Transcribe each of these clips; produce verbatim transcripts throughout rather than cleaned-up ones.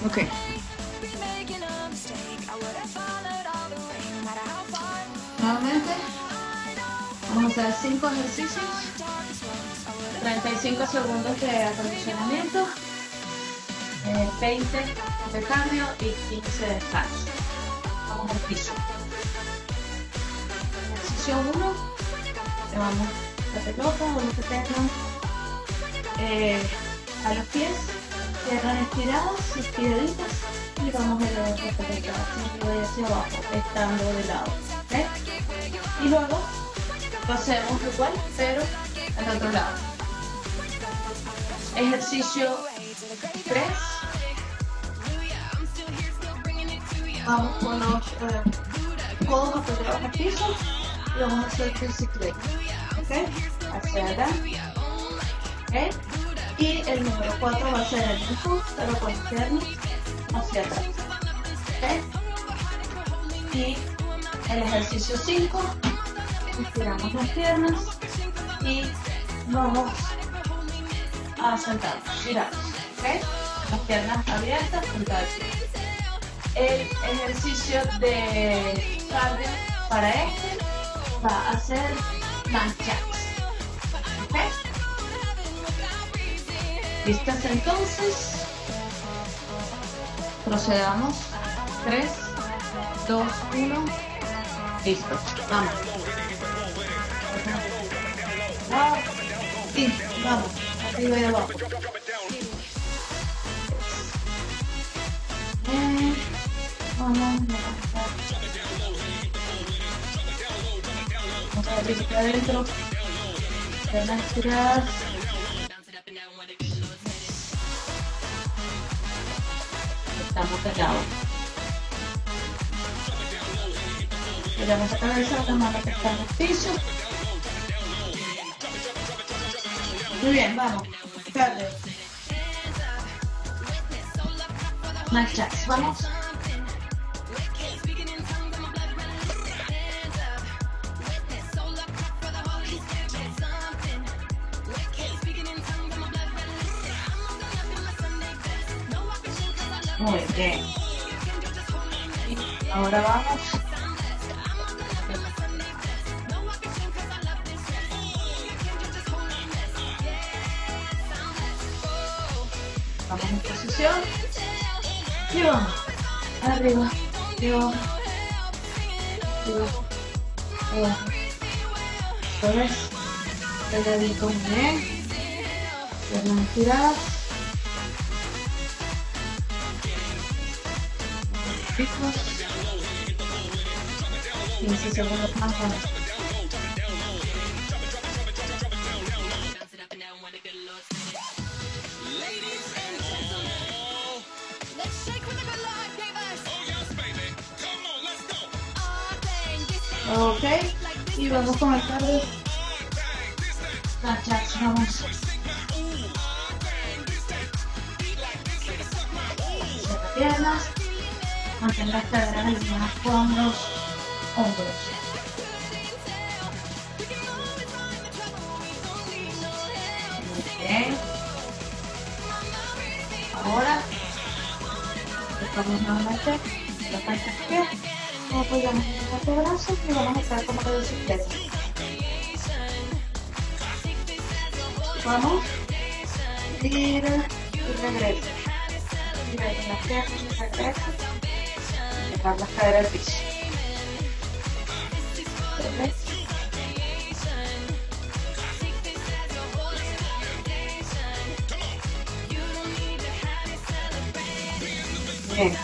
Ok. Nuevamente vamos a hacer cinco ejercicios, treinta y cinco segundos de acondicionamiento, eh, veinte de cardio y quince de descanso. Vamos al piso. Ejercicio uno, llevamos la pelota o lo que tengan eh, a los pies, piernas estiradas, estiraditas, y vamos a elevar la pelota hacia, hacia abajo, estando de lado. ¿Okay? Y luego lo hacemos igual, pero al otro lado. Ejercicio tres. Vamos con los eh, codos apoyados al piso y vamos a hacer bicicleta. ¿Okay? Hacia adelante. ¿Okay? Y el número cuatro va a ser el mismo, pero con las piernas hacia atrás. ¿Okay? Y el ejercicio cinco, estiramos las piernas y vamos a sentarnos, giramos, ¿ok? Las piernas abiertas, punta de pie. El ejercicio de cardio para este va a ser planchas, ¿ok? ¿Listas entonces? Procedamos. tres, dos, uno. Listo, vamos. Wow. Sí, vamos. Arriba y abajo. Eh, vamos a levantar. Vamos a abrir para adentro. Piernas estiradas. Estamos de lado. Giramos la cabeza, la mano que está en el piso. Muy bien, vamos. Cardio. Marchas, vamos. Muy bien. Y ahora vamos. Vamos en posición y vamos arriba y abajo, arriba, abajo. Esto es pegadito, muy bien, piernas estiradas, picos, quince segundos más. Vamos. Ok, y vamos con el cardio. Planchas, vamos. Cierra piernas. Mantén las caderas alineadas con los hombros. Muy bien. Ahora, estamos nuevamente la parte de pie. Apoyamos en los antebrazos y vamos a estar como de bicicleta. Vamos. Gira y regresa. Gira con las piernas y regresa. Dejar las caderas al piso. Regresa. Bien.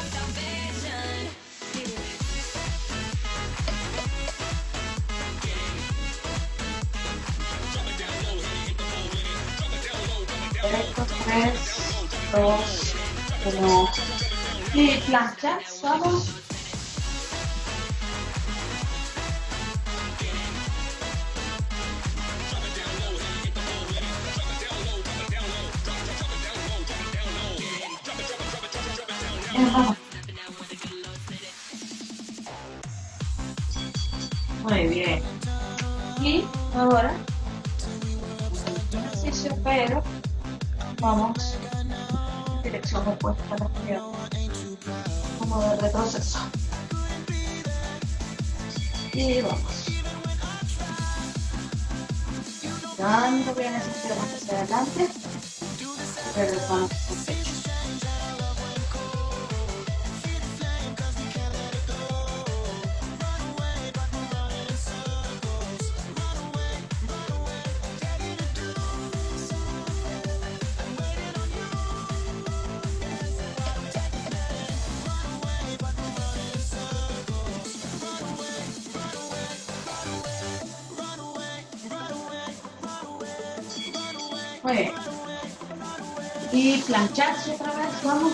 tres, dos, uno. Y planchas, vamos. Vamos. Muy bien. Y ahora, ejercicio, pero vamos dirección opuesta a la izquierda, como de retroceso. Y vamos. Dando bien esas piernas hacia adelante. Y regresamos al pecho. Muy bien. Y plancharse otra vez, vamos.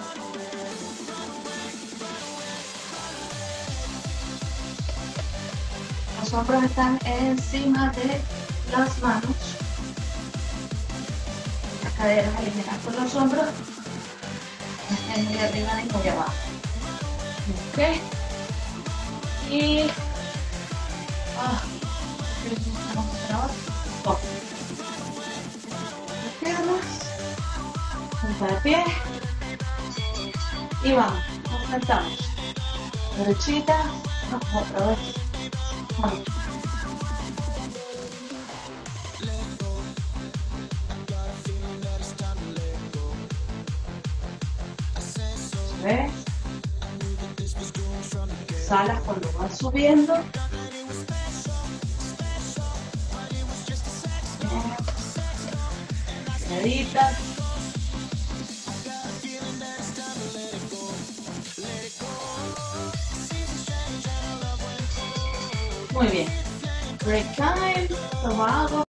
Los hombros están encima de las manos. Las caderas alineadas con los hombros. No estén muy arriba ni muy abajo. Ok. Y... Ah, oh. Piernas, punta de pie y vamos, nos sentamos derechita, otra vez, vamos. ¿Ves? Salas cuando vas subiendo. Meditas. Muy bien. Break time. Tomado.